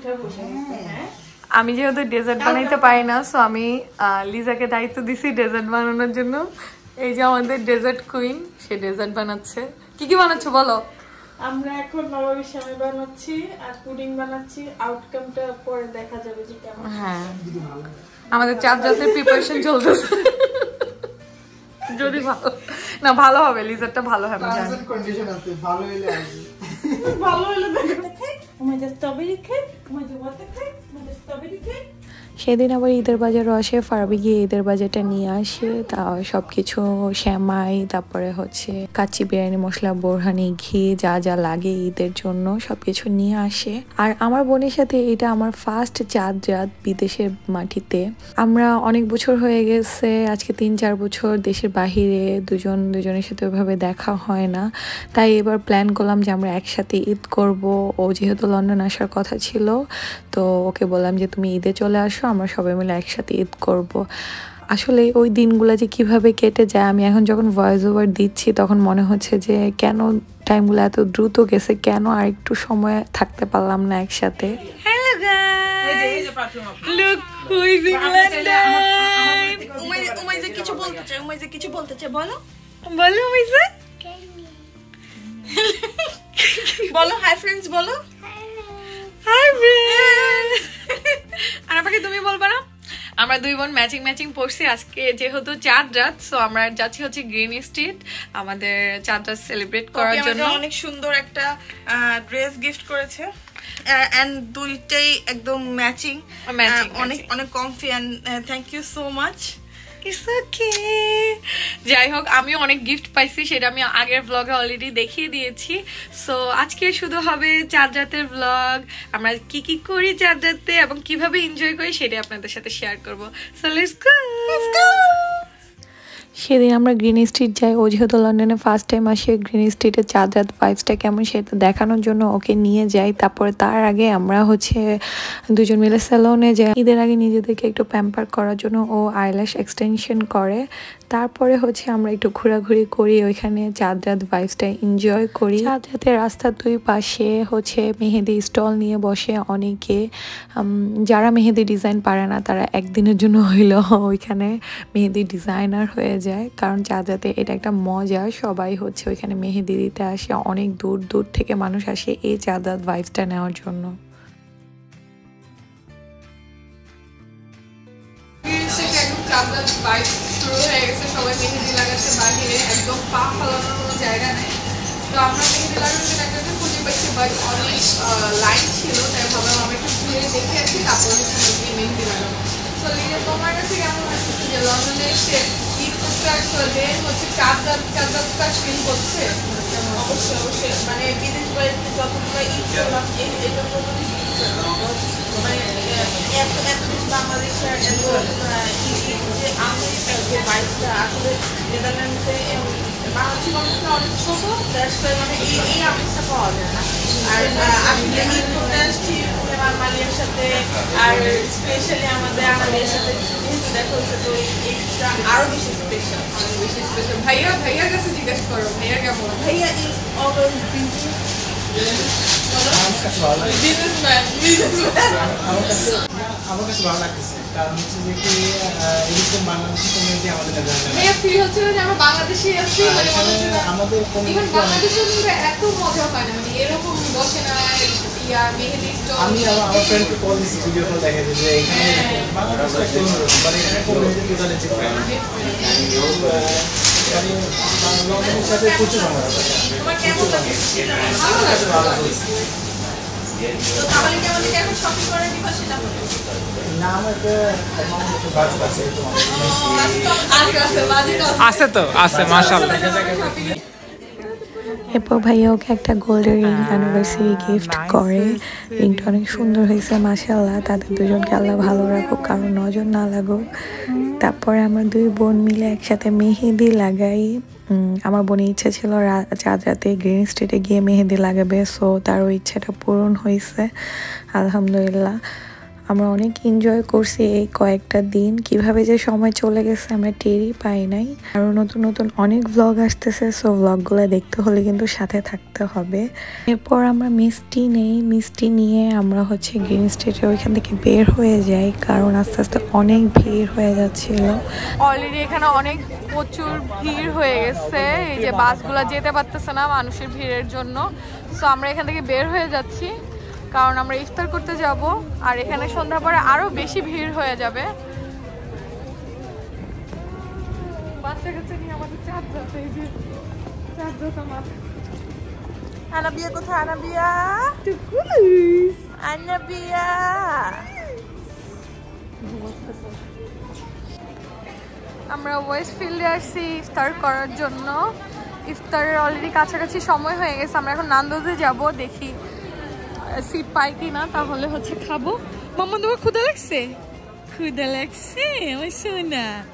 আমি যেহেতু ডেজার্ট বানাইতে পারি না, সো আমি লিজাকে দায়িত্ব দিছি ডেজার্ট বানানোর জন্য। এই যে আমাদের ডেজার্ট কুইন, সে ডেজার্ট বানাচ্ছে। কি কি বানাচ্ছো বলো? আমরা এখন নবাবী শামী বানাচ্ছি আর পুডিং বানাচ্ছি। আউটকামটা পরে দেখা যাবে যে কেমন। হ্যাঁ, আমাদের চার জাতের প্রিপারেশন চলতেছে। যদি ভালো না, ভালো হবে, লিজারটা ভালো হবে, জানি কন্ডিশন আছে, ভালো হইলে আসবে। ভালো হলে দেখতে খাই, আমাদের স্ট্রবেরি খাই, আমাদের ওয়াটার খাই, আমাদের স্ট্রবেরি খাই। সেদিন আবার ঈদের বাজার আসে, ফারাবি গিয়ে ঈদের বাজারটা নিয়ে আসে। তা সবকিছু শ্যামাই, তারপরে হচ্ছে কাচ্চি বিরিয়ানি মশলা, বোরহানি, ঘি, যা যা লাগে ঈদের জন্য সবকিছু নিয়ে আসে। আর আমার বোনের সাথে এটা আমার ফার্স্ট চাঁদ রাত বিদেশের মাটিতে। আমরা অনেক বছর হয়ে গেছে, আজকে 3-4 বছর দেশের বাহিরে দুজনের সাথে ওইভাবে দেখা হয় না। তাই এবার প্ল্যান করলাম যে আমরা একসাথে ঈদ করব। ও যেহেতু লন্ডন আসার কথা ছিল, তো ওকে বললাম যে তুমি ঈদে চলে আসো, আমরা সবাই মিলে একসাথে ঈদ করব। আসলে ওই দিনগুলো যে কিভাবে কেটে যায়, আমি এখন যখন ভয়েস ওভার দিচ্ছি তখন মনে হচ্ছে যে কেন টাইমগুলো এত দ্রুত গেছে, কেন আর একটু সময় থাকতে পারলাম না একসাথে। Hello guys, look who is in London. Umaiza কিছু বলতে চায়, বলো বলো উমাইজা, বলো হাই ফ্রেন্ডস, বলো হাই ফ্রেন্ডস। আর আমাকে তুমি বলবা না? আমরা দুই বোন ম্যাচিং পড়ছি আজকে, যেহেতু চাঁদ রাত, সো আমরা যাচ্ছি হচ্ছে গ্রিন স্ট্রিট আমাদের চাঁদ রাত সেলিব্রেট করার জন্য। অনেক সুন্দর একটা ড্রেস গিফট করেছে, এন্ড দুইটাই একদম ম্যাচিং, অনেক comfy, and thank you so much. It's okay. যাই হোক, আমিও অনেক গিফট পাইছি, সেটা আমি আগের ব্লগে অলরেডি দেখিয়ে দিয়েছি। সো আজকে শুধু হবে চাঁদ রাতের ব্লগ, আমরা কি কি করি চাঁদ রাতে এবং কিভাবে এনজয় করি সেটা আপনাদের সাথে শেয়ার করবো। So let's go. সেদিন আমরা গ্রিন স্ট্রিট যাই। ও যেহেতু লন্ডনে ফার্স্ট টাইম আসে, গ্রিন স্ট্রিটের চাঁদ রাত ভাইবসটা কেমন সেটা দেখানোর জন্য ওকে নিয়ে যাই। তারপরে তার আগে আমরা হচ্ছে দুজন মিলে সেলুনে যাই। ঈদের আগে নিজেদেরকে একটু প্যাম্পার করার জন্য ও আইল্যাশ এক্সটেনশন করে। তারপরে হচ্ছে আমরা একটু ঘোরাঘুরি করি, ওইখানে চাঁদ রাত ভাইবসটা এনজয় করি। চাঁদ রাতের রাস্তার দুই পাশে হচ্ছে মেহেদি স্টল নিয়ে বসে অনেকে। যারা মেহেদি ডিজাইন পারে না তারা একদিনের জন্য হইলেও ওইখানে মেহেদি ডিজাইনার হয়ে যায়, কারণ চাঁদ রাতে এটা একটা মজা। সবাই হচ্ছে ওইখানে মেহেদি দিতে আসে, অনেক দূর দূর থেকে মানুষ আসে এই চাঁদ রাত ভাইবসটা নেওয়ার জন্য। শুরু হয়ে গেছে, সবাই মেহেদি লাগাচ্ছে বাহিরে, একদম পা ফালানোর কোনো জায়গা নেই। তো আমরা মেহেদি লাগানোর জন্য একটা খুঁজে পাইছি, বাট অনেক লাইন ছিল, তাই ভাবলাম আমরা একটু ঘুরে দেখে আসি, তারপর হচ্ছে গিয়ে মেহেদি লাগাবো। তো লিজা, তোমার কাছে কেমন লাগছে যে লন্ডনে এসে ঈদ করতে আসলে দেন হচ্ছে চাঁদ রাত কাজ ফিল করছে? অবশ্যই মানে বিদেশ বাড়িতে যতগুলো ঈদ করলাম, এটা প্রথমে মানে এতদিন বাংলাদেশের যে আমেরিকার যে বাইকটা আসলে নেদারল্যান্ডসে বাংলাদেশের মানুষটা অনেক ছোট, মানে এই আমেজটা পাওয়া যায় না। আর আসলে ঈদ করতে আসছি আমার মালিয়ার সাথে, আর স্পেশালি আমাদের আমাদের সাথে যেহেতু দেখা হচ্ছে, তো এইটা আরো বেশি স্পেশাল, অনেক বেশি স্পেশাল। ভাইয়ার কাছে জিজ্ঞেস করো, ভাইয়া কেমন? ভাইয়া ইজ অলওয়েজ বিজি। আমার কাছে ভালো লাগতেছে, কারণ হচ্ছে যে কি এরকম বাংলাদেশি কমিউনিটি আমাদের ফিল হচ্ছে যে আমরা বাংলাদেশে আছি, মানে আমাদের ইভেন বাংলাদেশেও কিন্তু এত মজা হয় না, মানে এরকম বসে না মেহেদি স্টল। আমি আমার ফ্রেন্ডকে কল দিচ্ছি, ভিডিও কল দেখা যায় যে এখানে বাংলাদেশে একটা অন্যরকম, মানে এখানে কমিউনিটি টোটালি ডিফারেন্ট। লন্ডনের সাথে প্রচুর বাংলা তোমার কেমন লাগে? ভালো লাগে। তো তাহলে কি আমাদেরকে এখন শপিং করে দিবা সেটা? না, আমার একটা বাজেট আছে, আছে তো আছে মাশাআল্লাহ। এরপর ভাইয়া ওকে একটা গোল্ডের রিং অ্যানিভার্সারি গিফট করে। রিংটা অনেক সুন্দর হয়েছে মাশাআল্লাহ। তাদের দুজনকে আল্লাহ ভালো রাখুক, কারণ নজর না লাগুক। তারপরে আমরা দুই বোন মিলে একসাথে মেহেদি লাগাই। আমার বোনের ইচ্ছা ছিল চাঁদ রাতে গ্রিন স্ট্রিটে গিয়ে মেহেদি লাগাবে, সো তার ওই ইচ্ছাটা পূরণ হয়েছে আলহামদুলিল্লাহ। আমরা অনেক এনজয় করছি এই কয়েকটা দিন, কিভাবে যে সময় চলে গেছে আমরা টেরই পাই নাই। আরও নতুন নতুন অনেক ভ্লগ আসতেছে, সো ভ্লগগুলো দেখতে হলে কিন্তু সাথে থাকতে হবে। এরপর আমরা মিষ্টি নেই, মিষ্টি নিয়ে আমরা হচ্ছে গ্রিন স্টেটে ওইখান থেকে বের হয়ে যাই, কারণ আস্তে আস্তে অনেক ভিড় হয়ে যাচ্ছিল। অলরেডি এখানে অনেক প্রচুর ভিড় হয়ে গেছে, এই যে বাসগুলো যেতে পারতেছে না মানুষের ভিড়ের জন্য। সো আমরা এখান থেকে বের হয়ে যাচ্ছি, কারণ আমরা ইফতার করতে যাব, আর এখানে সন্ধ্যা পরে আরো বেশি ভিড় হয়ে যাবে। বাচ্চা কাচ্চা নিয়ে আমাদের চাঁদ যাচ্ছে, এই যে চাঁদ যাচ্ছে মাথা। আনাবিয়া কোথায়? আনাবিয়া, আনাবিয়া। আমরা ওয়েস্টফিল্ডে আসছি ইফতার করার জন্য। ইফতারের অলরেডি কাছাকাছি সময় হয়ে গেছে, আমরা এখন নান্দোজে যাব, দেখি সিট পাই কিনা, তাহলে হচ্ছে খাবো। মাম্মা তোমার ক্ষুধা লাগছে? ক্ষুধা লাগছে ওই শোনা।